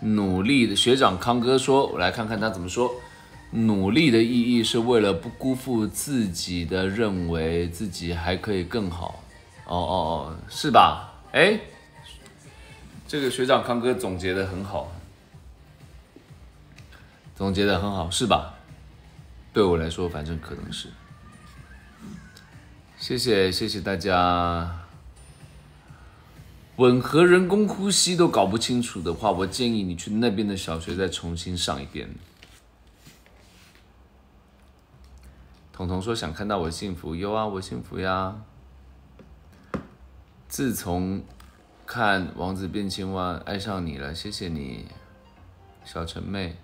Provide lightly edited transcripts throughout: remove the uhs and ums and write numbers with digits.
努力的学长康哥说，我来看看他怎么说。努力的意义是为了不辜负自己的认为自己还可以更好。是吧？哎，这个学长康哥总结的很好，是吧？对我来说，反正可能是。谢谢大家。吻合人工呼吸都搞不清楚的话，我建议你去那边的小学再重新上一遍。彤彤说想看到我幸福，有啊，我幸福呀。自从看《王子变青蛙》爱上你了，谢谢你，小陈妹。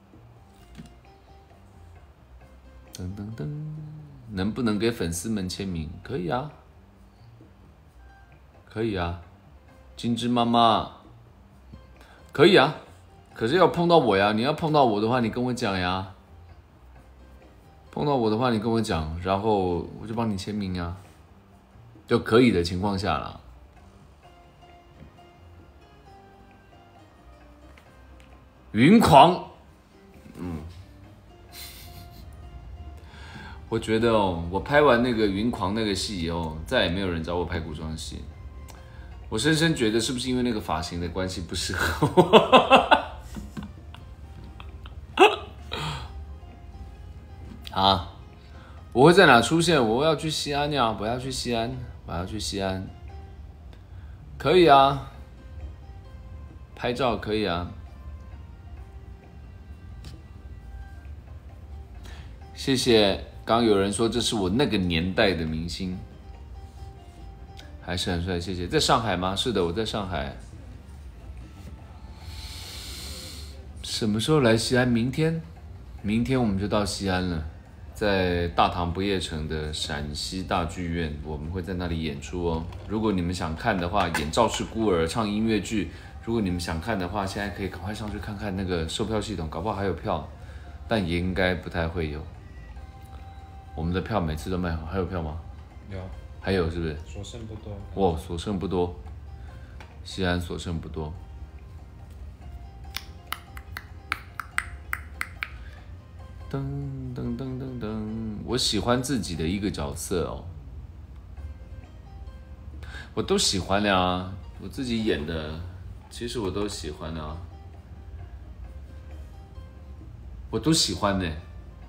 噔噔噔，能不能给粉丝们签名？可以啊，可以啊。金枝妈妈，可以啊，可是要碰到我呀！你要碰到我的话，你跟我讲呀。碰到我的话，你跟我讲，然后我就帮你签名啊，就可以的情况下啦。云狂，我觉得我拍完那个云狂那个戏以后，再也没有人找我拍古装戏。我深深觉得，是不是因为那个发型的关系不适合我？啊，我会在哪出现？我要去西安呀！我要去西安。可以啊，拍照可以啊。谢谢。刚有人说这是我那个年代的明星。还是很帅，谢谢。在上海吗？是的，我在上海。什么时候来西安？明天我们就到西安了，在大唐不夜城的陕西大剧院，我们会在那里演出哦。如果你们想看的话，演《赵氏孤儿》唱音乐剧。如果你们想看的话，现在可以赶快上去看看那个售票系统，搞不好还有票，但也应该不太会有。我们的票每次都卖好，还有票吗？ 有。 还有是不是？ 所剩不多。 哇，所剩不多。西安所剩不多。噔噔噔噔噔，我喜欢自己的一个角色哦。我都喜欢呀，我自己演的，其实我都喜欢啊。我都喜欢呢。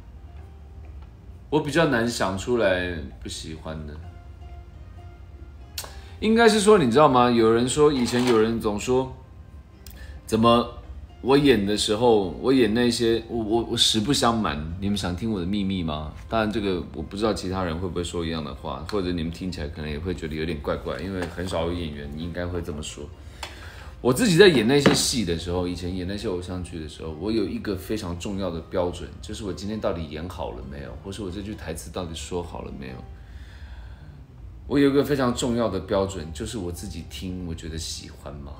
我比较难想出来不喜欢的。应该是说，你知道吗？有人说，以前有人总说，怎么我演的时候，我演那些，我实不相瞒，你们想听我的秘密吗？当然，这个我不知道其他人会不会说一样的话，或者你们听起来可能也会觉得有点怪怪，因为很少有演员应该会这么说。我自己在演那些戏的时候，以前演那些偶像剧的时候，我有一个非常重要的标准，就是我今天到底演好了没有，或是我这句台词到底说好了没有。我有一个非常重要的标准，就是我自己听，我觉得喜欢吗？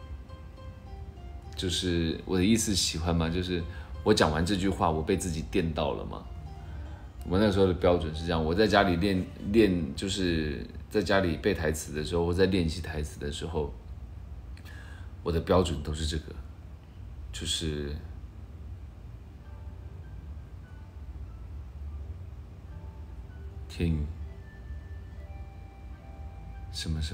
就是我的意思，喜欢吗？就是我讲完这句话，我被自己电到了吗？我那时候的标准是这样，我在家里练，就是在家里背台词的时候，我在练习台词的时候，我的标准都是这个，就是天宇。什么，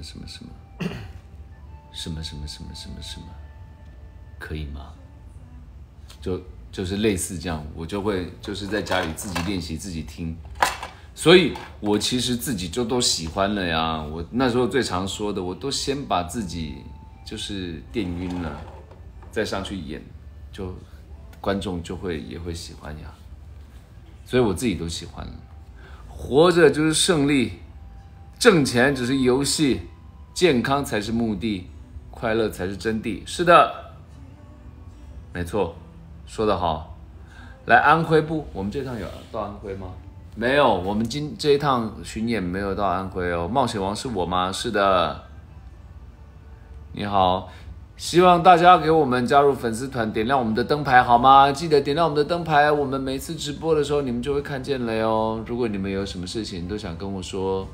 可以吗？就是类似这样，我就会就是在家里自己练习自己听，所以我其实自己就都喜欢了呀。我那时候最常说的，我都先把自己就是电晕了，再上去演，就观众也会喜欢呀。所以我自己都喜欢了。活着就是胜利。挣钱只是游戏，健康才是目的，快乐才是真谛。是的，没错，说得好。来安徽不？我们这趟有到安徽吗？没有，我们这一趟巡演没有到安徽哦。冒险王是我吗？是的。你好，希望大家给我们加入粉丝团，点亮我们的灯牌好吗？记得点亮我们的灯牌，我们每次直播的时候你们就会看见了哟。如果你们有什么事情都想跟我说。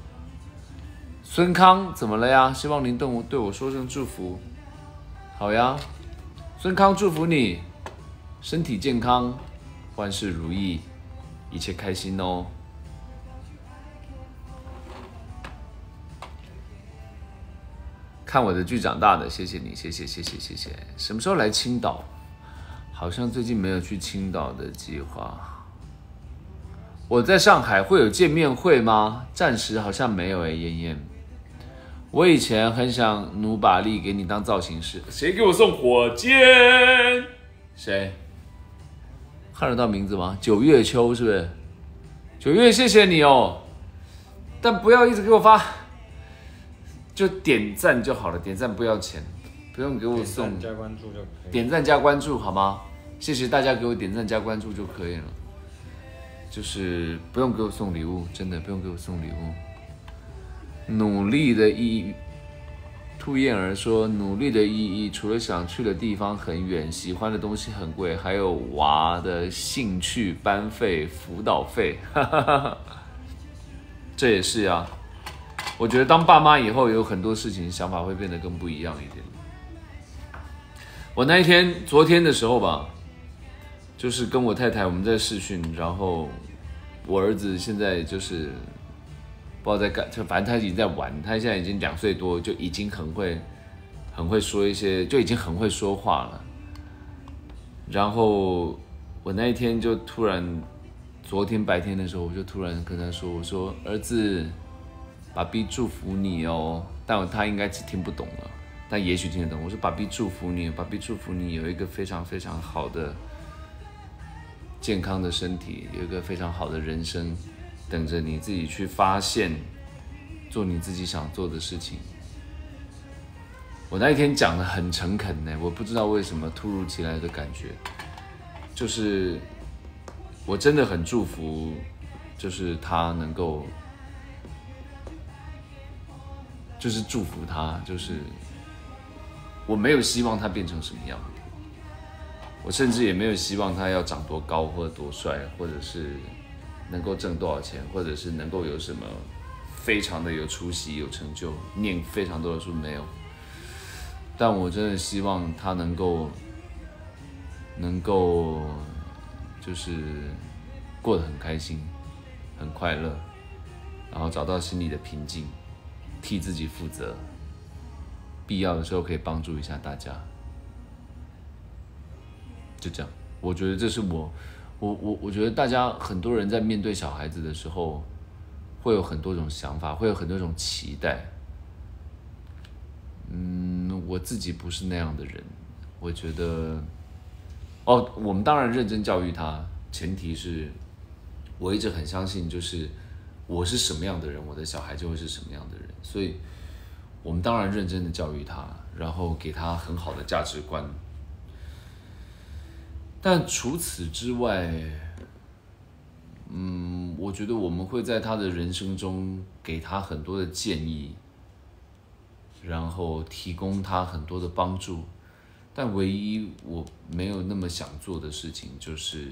孙康怎么了呀？希望您对我说声祝福。好呀， 孙康祝福你身体健康，万事如意，一切开心哦。看我的剧长大的，谢谢你，谢谢。什么时候来青岛？好像最近没有去青岛的计划。我在上海会有见面会吗？暂时好像没有燕燕。我以前很想努把力给你当造型师，谁给我送火箭？谁？看得到名字吗？九月秋是不是？九月，谢谢你哦，但不要一直给我发。就点赞就好了，点赞不要钱，不用给我送。 点赞加关注就可以。 点赞加关注好吗？谢谢大家给我点赞加关注就可以了，就是不用给我送礼物，真的不用给我送礼物。努力的意义，兔燕儿说，努力的意义除了想去的地方很远，喜欢的东西很贵，还有娃的兴趣班费、辅导费，这也是啊。我觉得当爸妈以后有很多事情想法会变得更不一样一点。我那一天昨天的时候吧，就是跟我太太我们在视讯，然后我儿子现在就是不知道在干，就反正他已经在玩，他现在已经2岁多，就已经很会说一些，就已经很会说话了。然后我那一天就突然，昨天白天的时候，我就突然跟他说，我说儿子。爸比祝福你哦，但他应该是听不懂了，但也许听得懂。我说爸比祝福你，爸比祝福你有一个非常非常好的健康的身体，有一个非常好的人生，等着你自己去发现，做你自己想做的事情。我那一天讲得很诚恳呢，我不知道为什么突如其来的感觉，就是我真的很祝福，就是他能够。就是祝福他，就是我没有希望他变成什么样，我甚至也没有希望他要长多高或者多帅，或者是能够挣多少钱，或者是能够有什么非常的有出息、有成就，念非常多的书没有。但我真的希望他能够就是过得很开心、很快乐，然后找到心里的平静。替自己负责，必要的时候可以帮助一下大家，就这样。我觉得这是我觉得大家很多人在面对小孩子的时候，会有很多种想法，会有很多种期待。我自己不是那样的人，我觉得，我们当然认真教育他，前提是，我一直很相信，就是我是什么样的人，我的小孩就会是什么样的人。所以，我们当然认真的教育他，然后给他很好的价值观。但除此之外，我觉得我们会在他的人生中给他很多的建议，然后提供他很多的帮助。但唯一我没有那么想做的事情，就是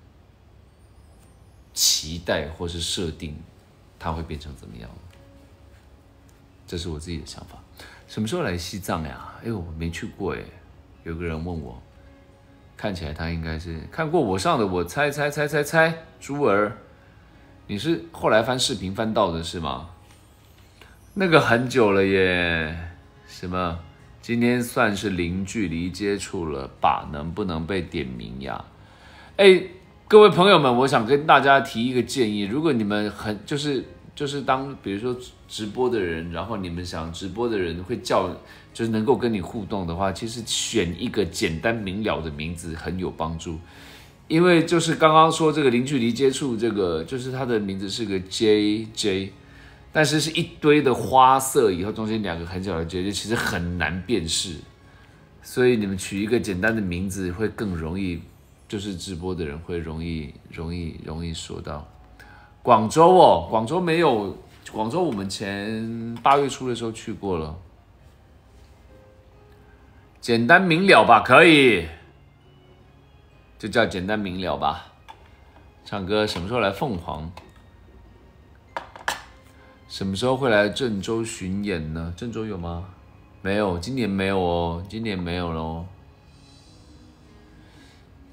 期待或是设定他会变成怎么样。这是我自己的想法。什么时候来西藏呀？我没去过哎。有个人问我，看起来他应该是看过我上的，我猜，珠儿，你是后来翻视频翻到的是吗？那个很久了耶。什么？今天算是零距离接触了吧？能不能被点名呀？各位朋友们，我想跟大家提一个建议，如果你们就是当比如说直播的人，然后你们想直播的人会就是能够跟你互动的话，其实选一个简单明了的名字很有帮助。因为就是刚刚说这个零距离接触，这个就是他的名字是个 JJ， 但是是一堆的花色，以后中间2个很小的 JJ， 其实很难辨识。所以你们取一个简单的名字会更容易，就是直播的人会容易说到。广州广州没有，广州我们前8月初的时候去过了。简单明了吧，可以，就叫简单明了吧。唱歌什么时候来凤凰？什么时候会来郑州巡演呢？郑州有吗？没有，今年没有哦，今年没有咯。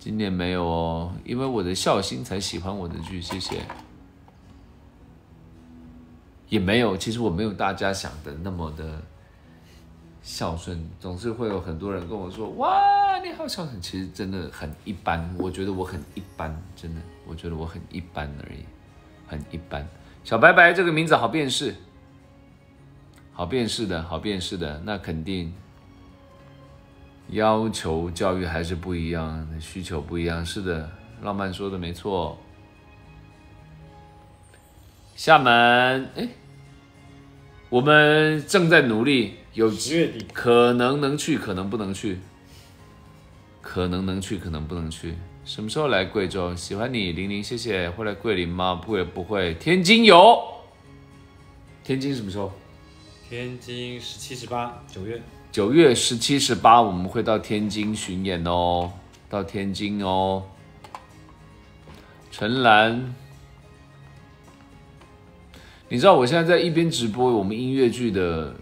今年没有哦，因为我的孝心才喜欢我的剧，谢谢。也没有，其实我没有大家想的那么的孝顺，总是会有很多人跟我说：“哇，你好孝顺。”其实真的很一般，我觉得我很一般，真的，我觉得我很一般而已，很一般。小白白这个名字好辨识，好辨识的，好辨识的，那肯定。要求教育还是不一样，需求不一样。是的，浪漫说的没错。厦门，我们正在努力，有 10月底可能能去，可能不能去，可能能去，可能不能去。什么时候来贵州？喜欢你，玲玲，谢谢。会来桂林吗？不会，不会。天津有，天津什么时候？ 天津17、18，9月。 9月17、18，我们会到天津巡演哦，到天津哦。陈兰，你知道我现在在一边直播我们音乐剧的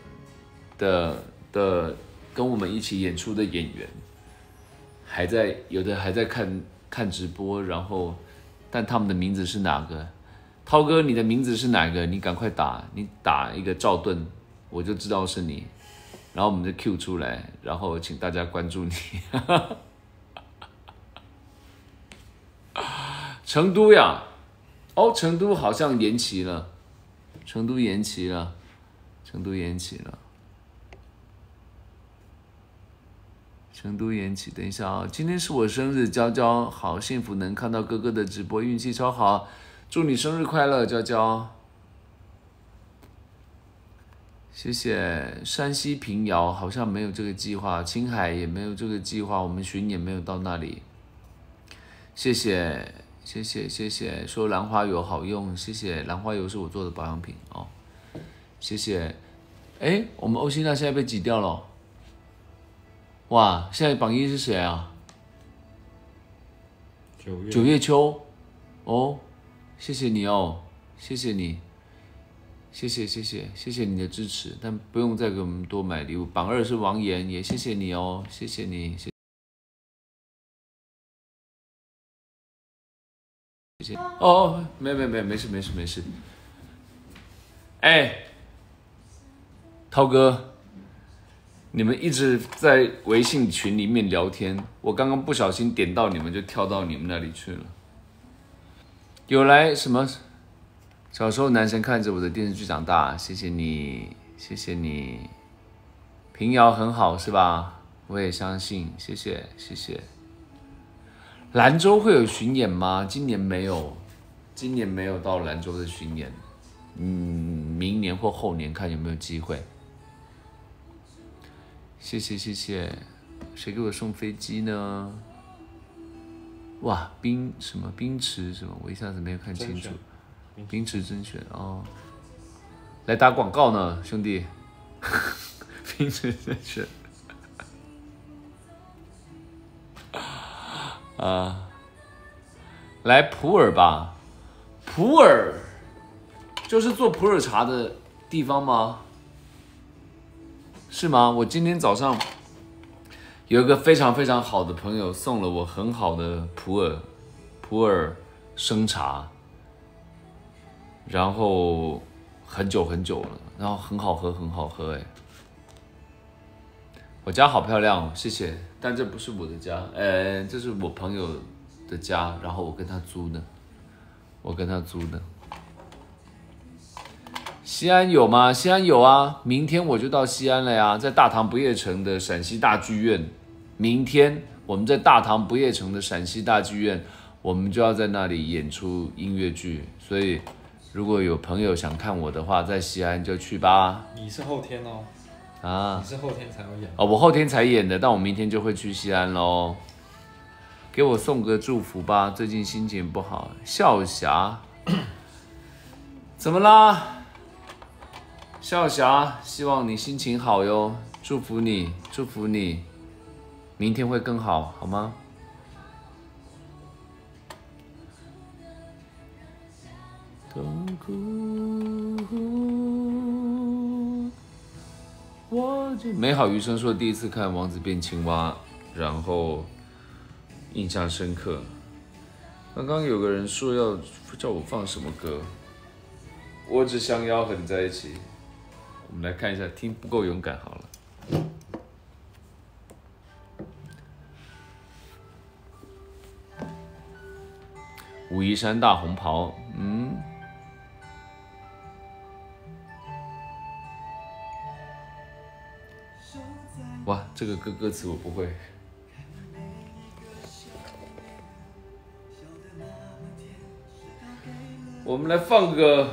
跟我们一起演出的演员，有的还在看直播，然后但他们的名字是哪个？涛哥，你的名字是哪个？你赶快打，你打一个赵盾，我就知道是你。然后我们就 Q 出来，然后请大家关注你。成都呀，哦，成都好像延期了，成都延期了。成都延期，等一下啊！今天是我生日，娇娇，好幸福能看到哥哥的直播，运气超好，祝你生日快乐，娇娇。谢谢。山西平遥好像没有这个计划，青海也没有这个计划，我们巡演没有到那里。谢谢。说兰花油好用，谢谢。兰花油是我做的保养品哦，谢谢。我们欧希娜现在被挤掉了，哇！现在榜一是谁啊？9月秋，哦，谢谢你哦，谢谢你。谢谢你的支持，但不用再给我们多买礼物。榜2是王岩，也谢谢你哦，谢谢你，谢谢。哦，没事。涛哥，你们一直在微信群里面聊天，我刚刚不小心点到你们，就跳到你们那里去了。有来什么？小时候男神看着我的电视剧长大，谢谢你。平遥很好是吧？我也相信，谢谢。兰州会有巡演吗？今年没有到兰州的巡演，明年或后年看有没有机会。谢谢，谁给我送飞机呢？哇，冰池什么？我一下子没有看清楚。冰池甄选哦，来打广告呢，兄弟。冰池甄选来普洱吧。普洱就是做普洱茶的地方吗？是吗？我今天早上有一个非常非常好的朋友送了我很好的普洱生茶。然后很久了，然后很好喝我家好漂亮哦，谢谢。但这不是我的家，这是我朋友的家，然后我跟他租的。西安有吗？西安有啊，明天我就到西安了呀，在大唐不夜城的陕西大剧院。明天我们在大唐不夜城的陕西大剧院，我们就要在那里演出音乐剧，所以。如果有朋友想看我的话，在西安就去吧。 你是后天哦。你是后天才有演。 我后天才演的，但我明天就会去西安咯。给我送个祝福吧，最近心情不好。笑侠，怎么啦？笑侠，希望你心情好哟，祝福你，明天会更好，好吗？痛苦，美好余生说第一次看《王子变青蛙》，然后印象深刻。刚刚有个人说要叫我放什么歌，我只想要和你在一起。我们来看一下，听不够勇敢好了。武夷山大红袍，哇，这个歌词我不会。我们来放个。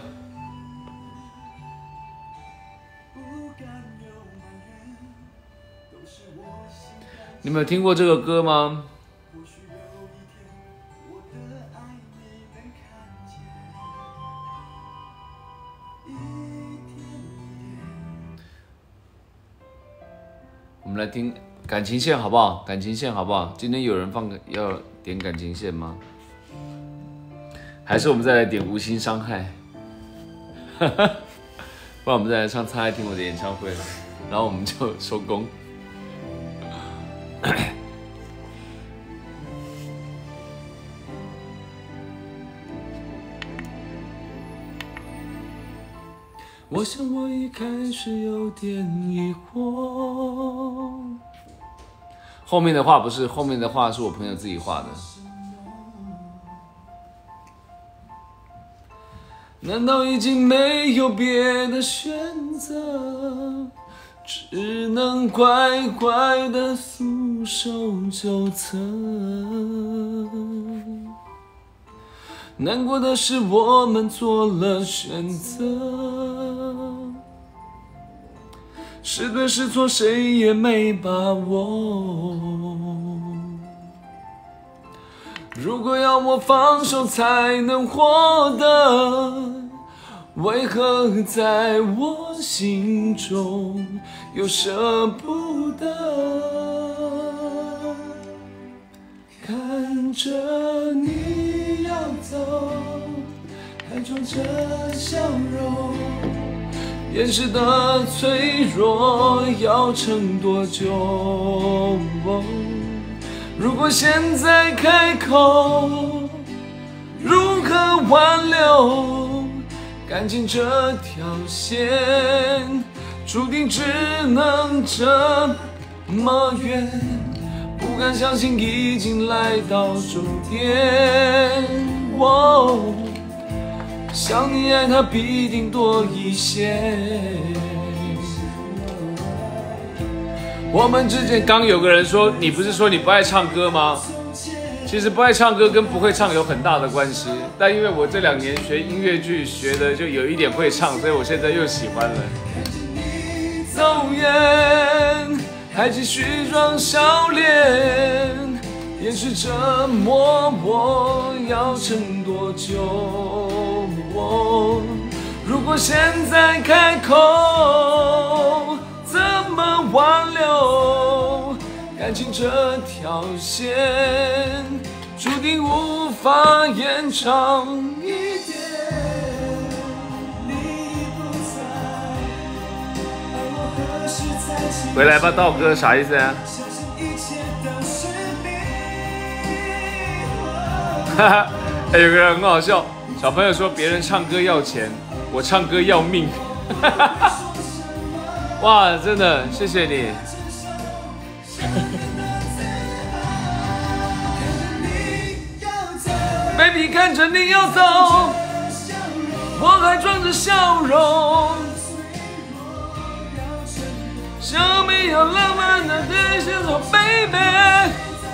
你们有听过这个歌吗？我们来听感情线好不好？感情线好不好？今天有人要点感情线吗？还是我们再来点无心伤害？不然我们再来唱《沧海听我的演唱会》，然后我们就收工。我想我一开始有点疑惑。后面的话不是，后面的话是我朋友自己画的。难道已经没有别的选择，只能乖乖的束手就策？难过的是我们做了选择，是对是错谁也没把握。如果要我放手才能获得，为何在我心中又舍不得？看着你要走，还装着笑容，掩饰的脆弱要撑多久？如果现在开口，如何挽留？感情这条线，注定只能这么远。不敢相信已经来到终点。想你爱他必定多一些。我们之间刚有个人说，你不是说你不爱唱歌吗？其实不爱唱歌跟不会唱有很大的关系，但因为我这2年学音乐剧学的就有一点会唱，所以我现在又喜欢了。走远，还继续装笑脸，掩饰折磨我要撑多久？如果现在开口，怎么挽留？感情这条线，注定无法延长一点。回来吧，道哥，啥意思啊？哈哈，有个人很好笑，小朋友说别人唱歌要钱，我唱歌要命。哇，真的，谢谢你。Baby， 看着你要走，我还装着笑容，想没有浪漫的对象说 Baby，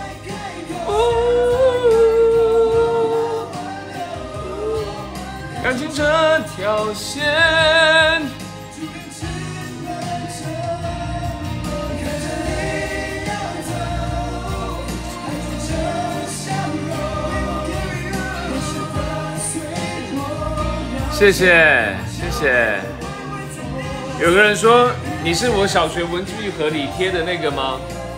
感情这条线。谢谢谢谢。有个人说你是我小学文具盒里贴的那个吗？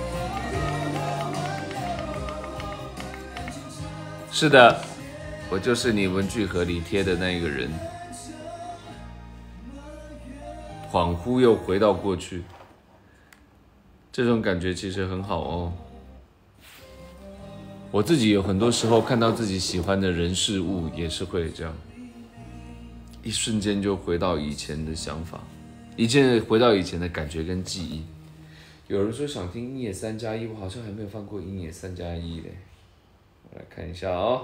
是的，我就是你文具盒里贴的那个人。恍惚又回到过去，这种感觉其实很好哦。 我自己有很多时候看到自己喜欢的人事物，也是会这样，一瞬间就回到以前的想法，回到以前的感觉跟记忆。有人说想听《鹰野3+1》，我好像还没有放过《鹰野3+1》嘞，我来看一下哦。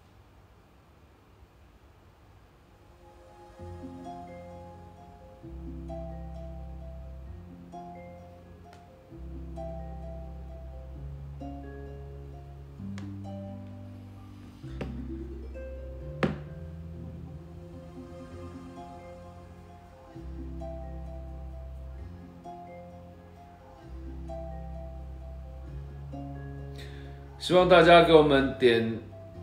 希望大家给我们点，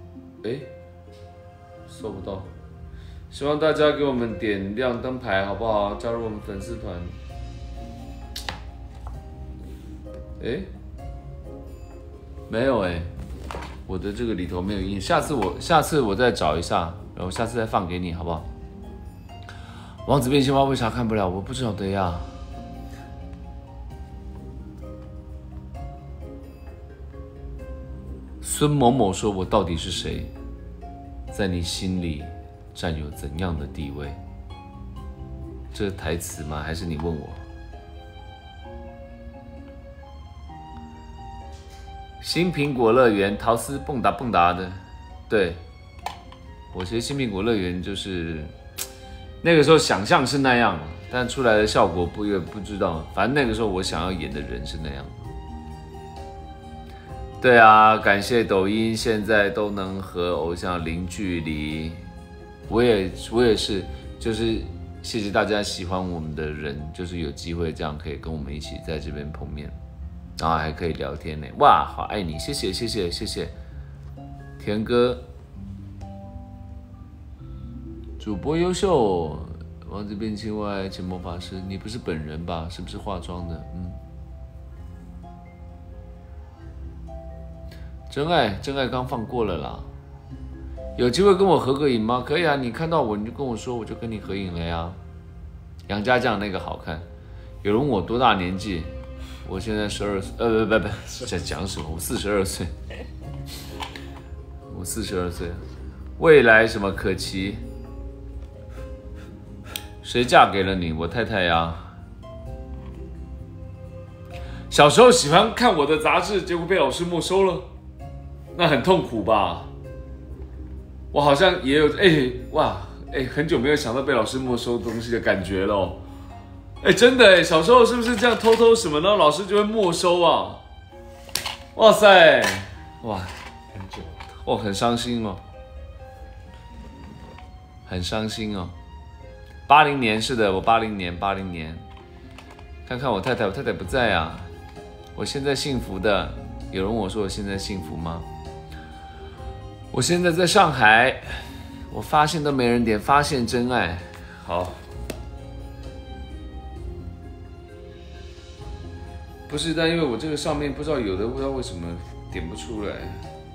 收不到。希望大家给我们点亮灯牌，好不好？加入我们粉丝团。没有我的这个里头没有印，下次我再找一下，然后下次再放给你，好不好？王子变青蛙为啥看不了？我不晓得呀。孙某某说：“我到底是谁，在你心里占有怎样的地位？”这是台词吗？还是你问我？新苹果乐园，陶斯蹦达蹦达的，对，我其实新苹果乐园就是那个时候想象是那样，但出来的效果不知道。反正那个时候我想要演的人是那样。对啊，感谢抖音现在都能和偶像零距离，我也是，就是谢谢大家喜欢我们的人，就是有机会这样可以跟我们一起在这边碰面，然后还可以聊天呢。哇，好爱你，谢谢，田哥，主播优秀，王子变青蛙，潜魔法师，你不是本人吧？是不是化妆的？真爱刚放过了啦，有机会跟我合个影吗？可以啊，你看到我你就跟我说，我就跟你合影了呀。杨家将那个好看。有人问我多大年纪，我现在12岁，不，在讲什么？我42岁，我42岁。未来什么可期？谁嫁给了你？我太太呀。小时候喜欢看我的杂志，结果被老师没收了。那很痛苦吧？我好像也有很久没有想到被老师没收东西的感觉了。真的小时候是不是这样偷什么，然后老师就会没收啊？哇塞，哇，很久，很伤心哦，很伤心哦。80年是的，我80年，看看我太太不在啊。我现在幸福的，有人问我说我现在幸福吗？我现在在上海，我发现都没人点，发现真爱。好，不是，但因为我这个上面不知道为什么点不出来。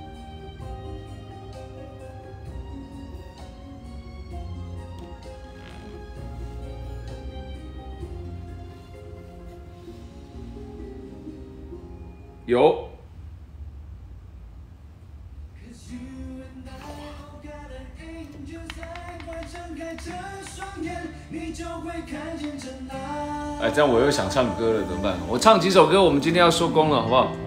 有。这样我又想唱歌了，怎么办？我唱几首歌，我们今天要收工了，好不好？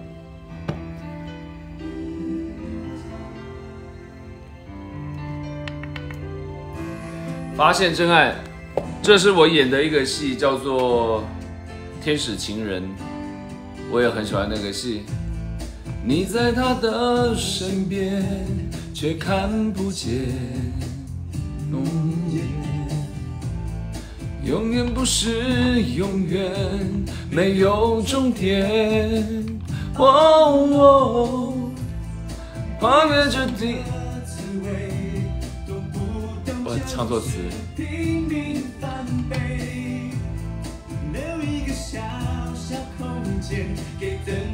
发现真爱，这是我演的一个戏，叫做《天使情人》，我也很喜欢那个戏。你在他的身边，却看不见。永远不是永远，没有终点。跨越这地，我唱错词。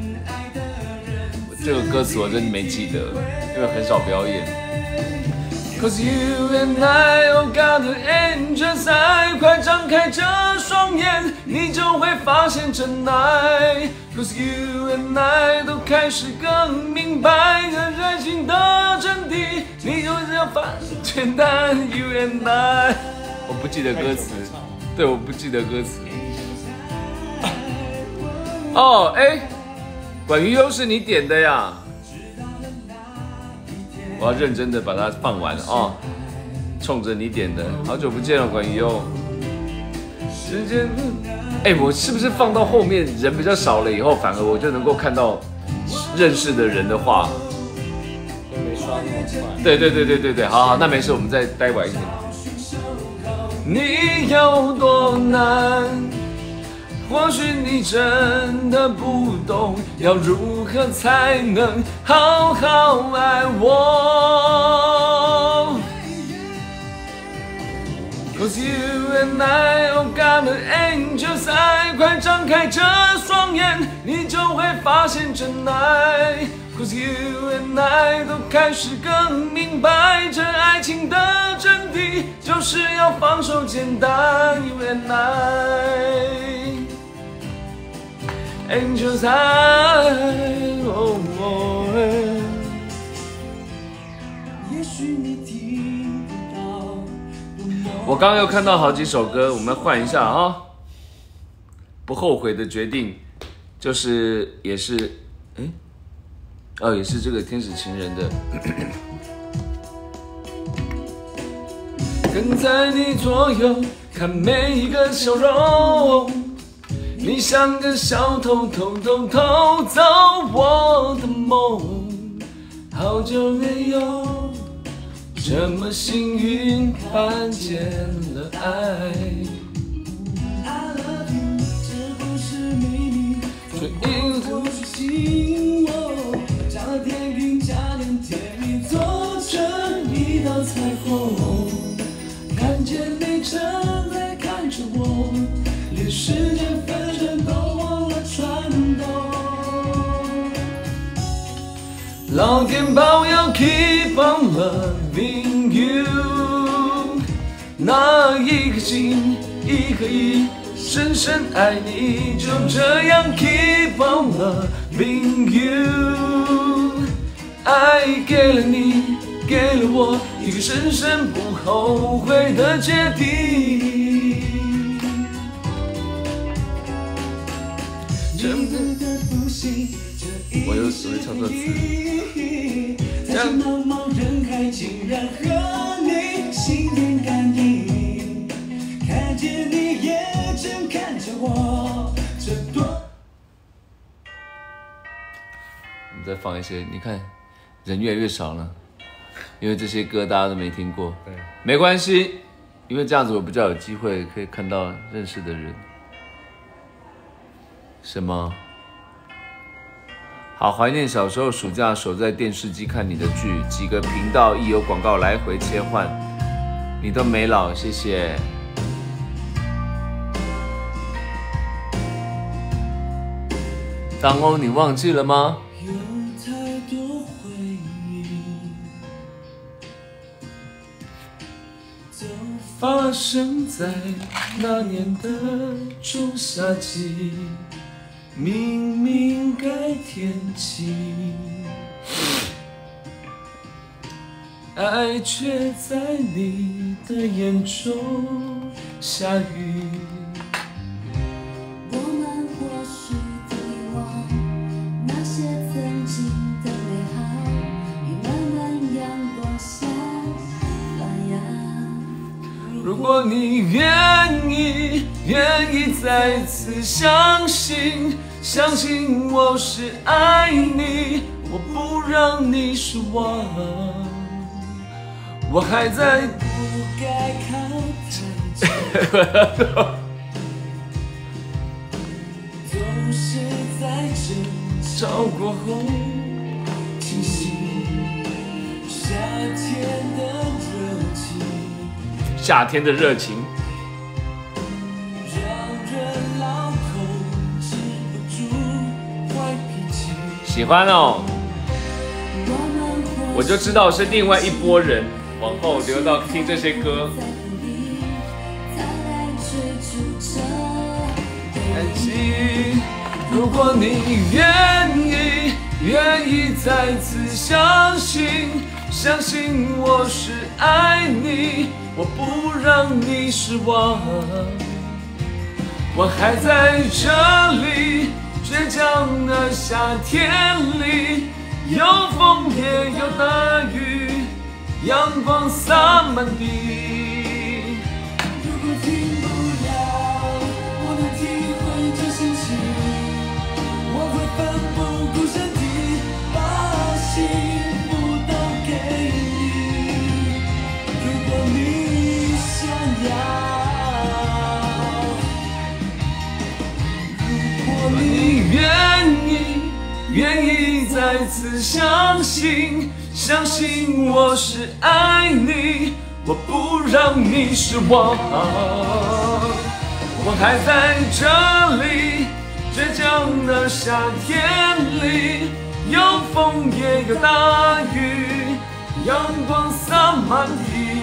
这个歌词我真的没记得，因为很少表演。 Cause you and I all got the angels eye， 快张开这双眼，你就会发现真爱。Cause you and I 都开始更明白这爱情的真谛，你就是要发简单。You and I， 我不记得歌词，对，我不记得歌词。哦，哎，管于优是你点的呀。我要认真的把它放完哦，冲着你点的，好久不见了，管于优。时间，哎，我是不是放到后面人比较少了以后，反而我就能够看到认识的人的话？ 没刷那么快。 对，好，那没事，我们再待晚一点。你有多难？或许你真的不懂，要如何才能好好爱我 Cause you and I all got the angels eye， 快张开这双眼，你就会发现真爱 Cause you and I 都开始更明白，这爱情的真谛就是要放手简单 You and I，Angels Eye， oh, oh, 也许你听不到。我刚刚又看到好几首歌，我们换一下啊。不后悔的决定，就是也是，也是这个天使情人的。跟在你左右，看每一个笑容。你像个小偷，偷走我的梦，好久没有这么幸运看见了爱。I love you， 这不是秘密，却因不是心窝，加了甜云，加点甜蜜，做成一道彩虹。看见你正在看着我，连时间分身都忘了转动。老天保佑 ，Keep on loving you， 那一颗心，一颗心，深深爱你，就这样 Keep on loving you， 爱给了你，给了我一个深深不后悔的决定。我又只会唱歌词。将茫茫人海竟然和你心电感应，看见你也正看着我，这多。我们再放一些，你看人越来越少了，因为这些歌大家都没听过。对，没关系，因为这样子我比较有机会可以看到认识的人。什么？好怀念小时候暑假守在电视机看你的剧，几个频道一有广告来回切换，你都没老，谢谢。当欧，你忘记了吗？有太多回忆都发生在那年的仲夏季。明明该天晴，爱却在你的眼中下雨。我们或许遗忘那些曾经的美好，已慢慢阳光下发芽。如果你愿意再次相信我是爱你，我不让你失望。我还在不该靠太近，总是在争吵过后清醒。夏天的热情。喜欢哦，我就知道是另外一拨人。 往后留到听这些歌。如果你愿意再次相信我是爱你，我不让你失望。我还在这里，倔强的夏天里，有风也有大雨，阳光洒满地。如果停不了，我能体会这心情，我会奋不顾身地把幸福都给你。如果你想要，如果你愿意再次相信我是爱你，我不让你失望。我还在这里，倔强的夏天里，有风也有大雨，阳光洒满地。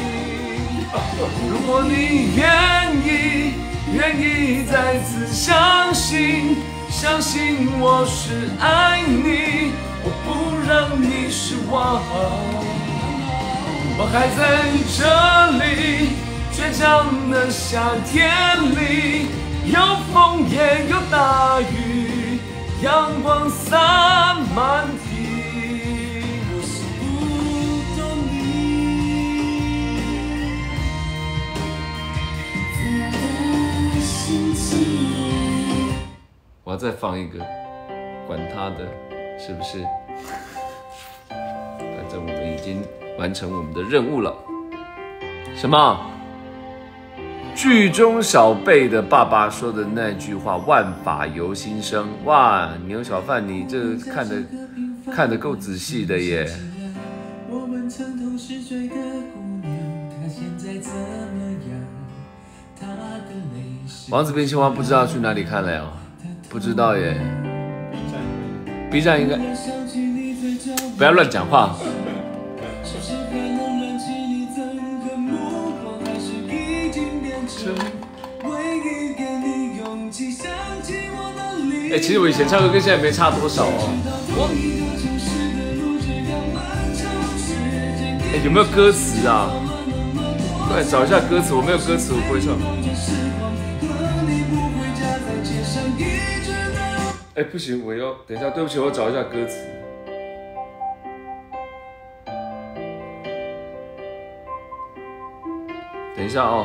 如果你愿意再次相信我是爱你，我不让你失望。我还在这里，倔强的夏天里，有风也有大雨，阳光洒满地。我是不懂你自由的心情。我要再放一个，管他的，是不是？反正我们已经完成我们的任务了。什么？剧中小贝的爸爸说的那句话“万法由心生”，哇，牛小范，你这看得够仔细的耶。我们曾同时追的姑娘，她现在怎么样？她的泪是王子变青蛙不知道去哪里看了呀？不知道耶。B 站应该不要乱讲话。其实我以前唱歌跟现在没差多少哦。有没有歌词啊？对，找一下歌词，我没有歌词，我不会唱。不行，我要等一下，对不起，我找一下歌词。等一下哦，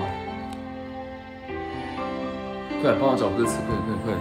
快帮我找歌词，快！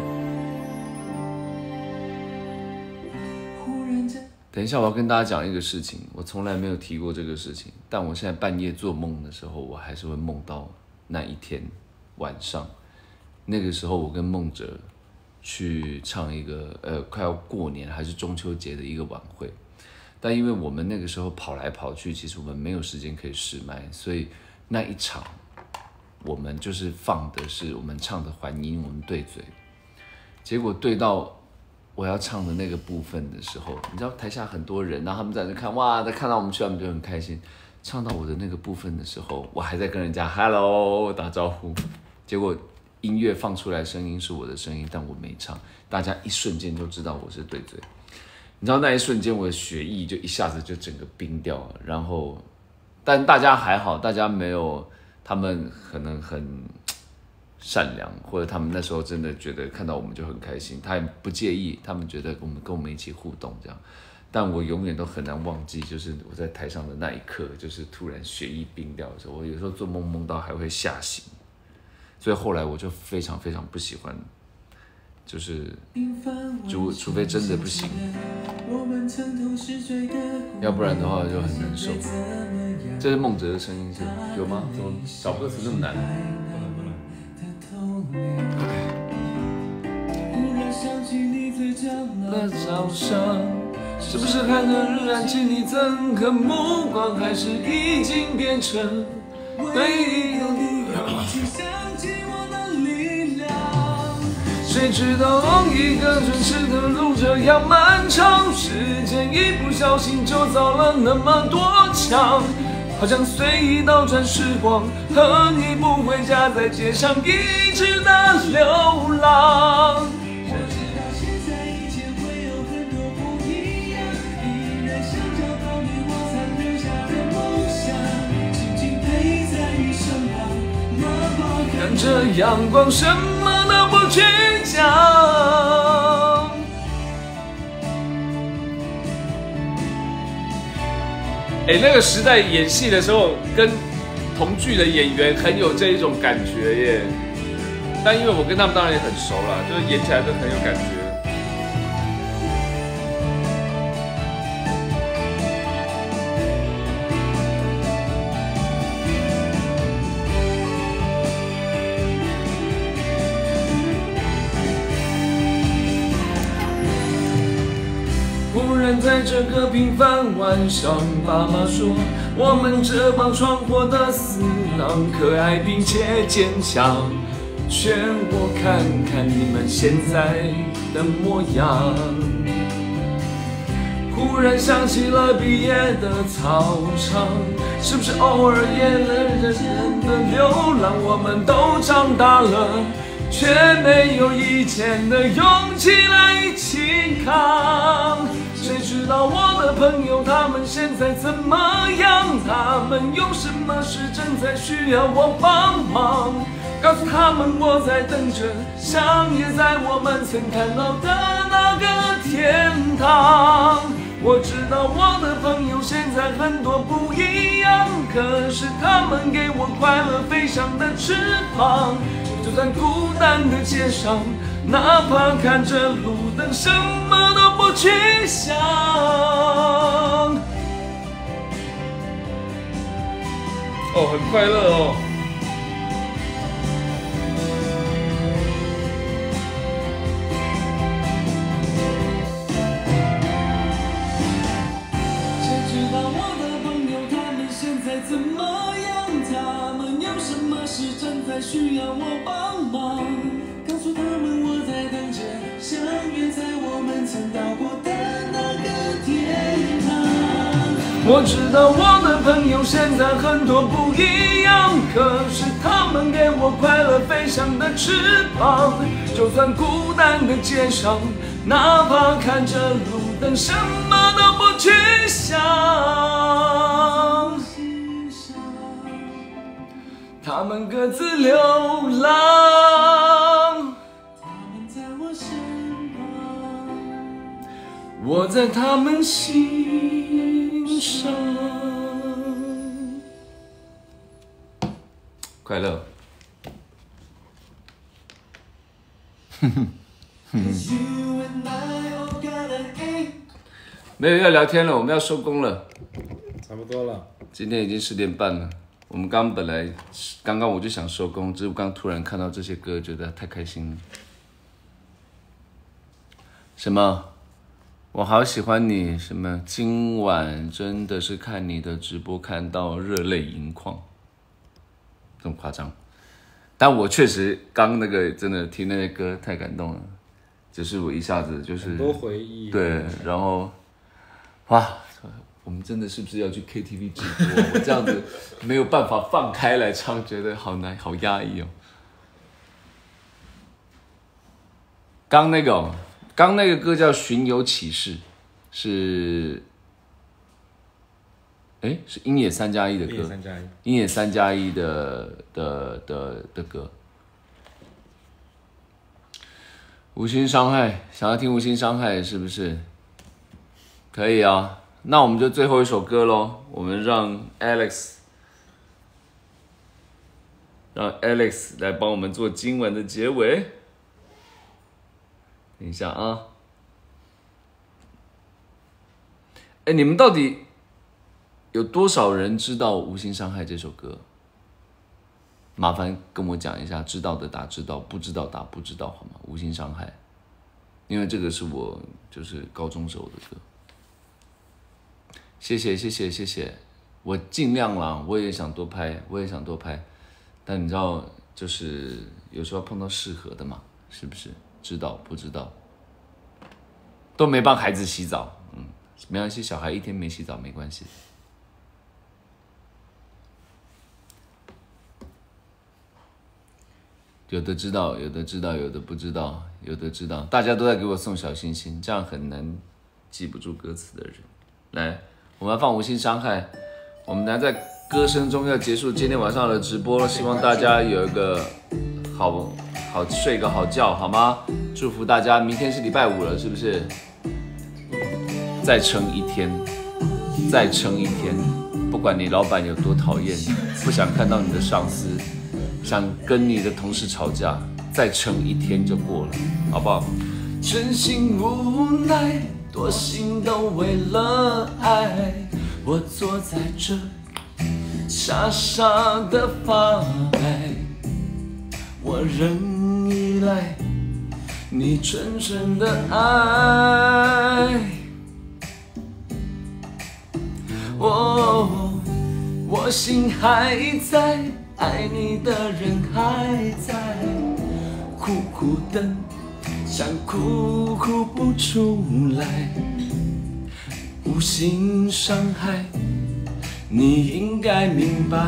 等一下，我要跟大家讲一个事情，我从来没有提过这个事情，但我现在半夜做梦的时候，我还是会梦到那一天晚上，那个时候我跟孟哲去唱一个快要过年还是中秋节的一个晚会，但因为我们那个时候跑来跑去，其实我们没有时间可以试麦，所以那一场我们就是放的是我们唱的环音，我们对嘴，结果对到我要唱的那个部分的时候，你知道台下很多人，然后他们在那看，哇，看到我们去，他们就很开心。唱到我的那个部分的时候，我还在跟人家 hello 打招呼，结果音乐放出来的声音是我的声音，但我没唱，大家一瞬间就知道我是对嘴。你知道那一瞬间我的血液就一下子就整个冰掉了，然后但大家还好，大家没有，他们可能很善良，或者他们那时候真的觉得看到我们就很开心，他也不介意，他们觉得跟我们一起互动这样。但我永远都很难忘记，就是我在台上的那一刻，就是突然血液冰掉的时候，我有时候做梦梦到还会吓醒，所以后来我就非常非常不喜欢，就是除非真的不行，要不然的话就很难受。这是孟哲的声音是有吗？怎么找歌词那么难？那早上，是不是还能燃起你憎恨目光，还是已经变成回忆？谁知道一个真实的路这样漫长，时间一不小心就造了那么多墙。 好像随意倒转时光，和你不回家，在街上一直的流浪。我知道现在一切会有很多不一样，依然想找到你我残留下的梦想，紧紧陪在你身旁，哪怕看着阳光，什么都不去讲。那个时代演戏的时候，跟同剧的演员很有这一种感觉耶。但因为我跟他们当然也很熟了，就是演起来都很有感觉。忽然在这个平凡晚上，爸妈说我们这帮闯祸的死狼可爱并且坚强，劝我看看你们现在的模样。忽然想起了毕业的操场，是不是偶尔也人人的流浪？我们都长大了，却没有以前的勇气来一起扛。谁知道我的朋友他们现在怎么样？他们有什么事正在需要我帮忙？告诉他们我在等着，想也在我们曾看到的那个天堂。我知道我的朋友现在很多不一样，可是他们给我快乐飞翔的翅膀。就算孤单的街上，哪怕看着路灯，什么都不去想。哦，很快乐哦。谁知道我的朋友他们现在怎么样？他们有什么事正在需要我帮忙？告诉他们我在等着，相约在我们曾到过的那个天堂。我知道我的朋友现在很多不一样，可是他们给我快乐飞翔的翅膀。就算孤单的街上，哪怕看着路灯，什么都不去想。他们各自流浪，他们在我身旁，我在他们心上。快乐。没有要聊天了，我们要收工了。 差不多了。 今天已经10点半了。我们刚刚我就想收工，只是我刚突然看到这些歌，觉得太开心了。什么？我好喜欢你。什么？今晚真的是看你的直播看到热泪盈眶，这么夸张？但我确实刚那个真的听那些歌太感动了，就是我一下子就是很多回忆。 对，然后哇！我们真的是不是要去 KTV 直播？我这样子没有办法放开来唱，觉得好难，好压抑哦。刚那个歌叫《巡游启事》，是鹰野3+1的歌，鹰野3+1的歌。无心伤害，想要听无心伤害是不是？可以啊。那我们就最后一首歌咯，我们让 Alex 来帮我们做今晚的结尾。等一下啊，你们到底有多少人知道《无心伤害》这首歌？麻烦跟我讲一下，知道的打知道，不知道打不知道，好吗？《无心伤害》，因为这个是我就是高中时候的歌。谢谢，我尽量啦，我也想多拍，但你知道，就是有时候碰到适合的嘛，是不是？知道不知道，都没帮孩子洗澡，没关系，小孩一天没洗澡没关系。 有的知道，有的知道，有的不知道，有的知道，大家都在给我送小星星，这样很难记不住歌词的人。来，我们要放《无心伤害》，我们等下在歌声中要结束今天晚上的直播，希望大家有一个好睡个好觉，好吗？祝福大家，明天是礼拜五了，是不是？再撑一天，再撑一天，不管你老板有多讨厌，不想看到你的上司，想跟你的同事吵架，再撑一天就过了，好不好？真心无奈，多心都为了爱，我坐在这傻傻的发呆，我仍依赖你纯纯的爱。我心还在，爱你的人还在，苦苦的想哭哭不出来，无心伤害，你应该明白。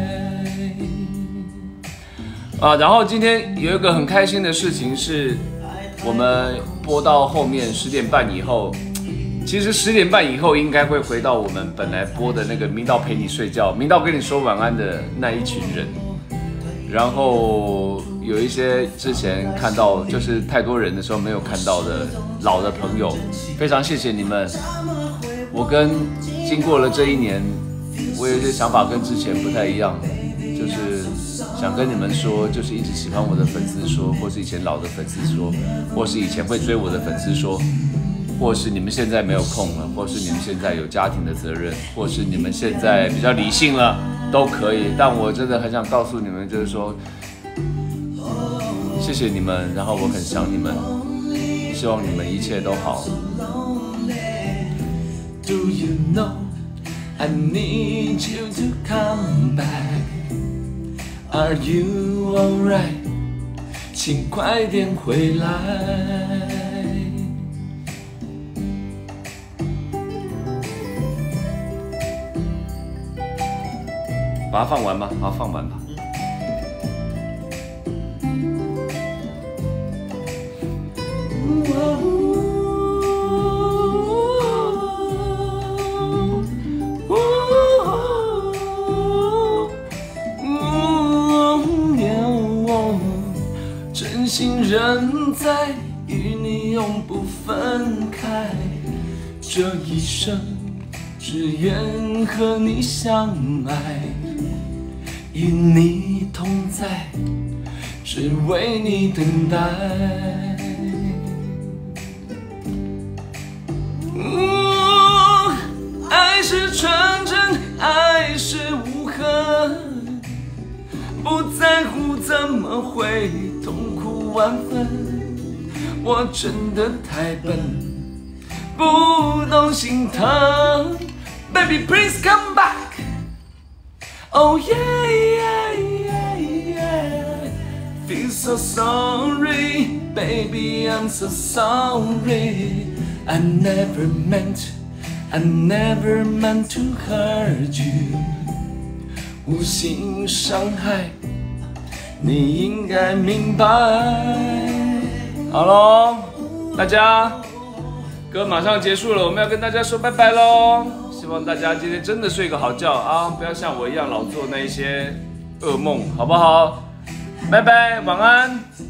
然后今天有一个很开心的事情是，我们播到后面10点半以后，其实10点半以后应该会回到我们本来播的那个明道陪你睡觉，明道跟你说晚安的那一群人。然后有一些之前看到就是太多人的时候没有看到的老的朋友，非常谢谢你们。我经过了这1年，我有一些想法跟之前不太一样，就是想跟你们说，就是一直喜欢我的粉丝说，或是以前老的粉丝说，或是以前会追我的粉丝说，或是你们现在没有空了，或是你们现在有家庭的责任，或是你们现在比较理性了，都可以。但我真的很想告诉你们，就是说，谢谢你们，然后我很想你们，希望你们一切都好。Do you know I need you to come back? Are you alright? 请快点回来。把它放完吧，好，放完吧。真心仍在，与你永不分开，这一生只愿和你相爱，与你同在，只为你等待。爱是纯真，爱是无痕，不在乎怎么会痛苦万分。我真的太笨，不懂心疼。Baby, please come back. Oh yeah, yeah, yeah, yeah. Feel so sorry, baby, I'm so sorry. I never meant to hurt you. 无心伤害，你应该明白。好咯，大家，歌马上结束了，我们要跟大家说拜拜咯。希望大家今天真的睡个好觉啊，不要像我一样老做那一些噩梦，好不好？拜拜，晚安。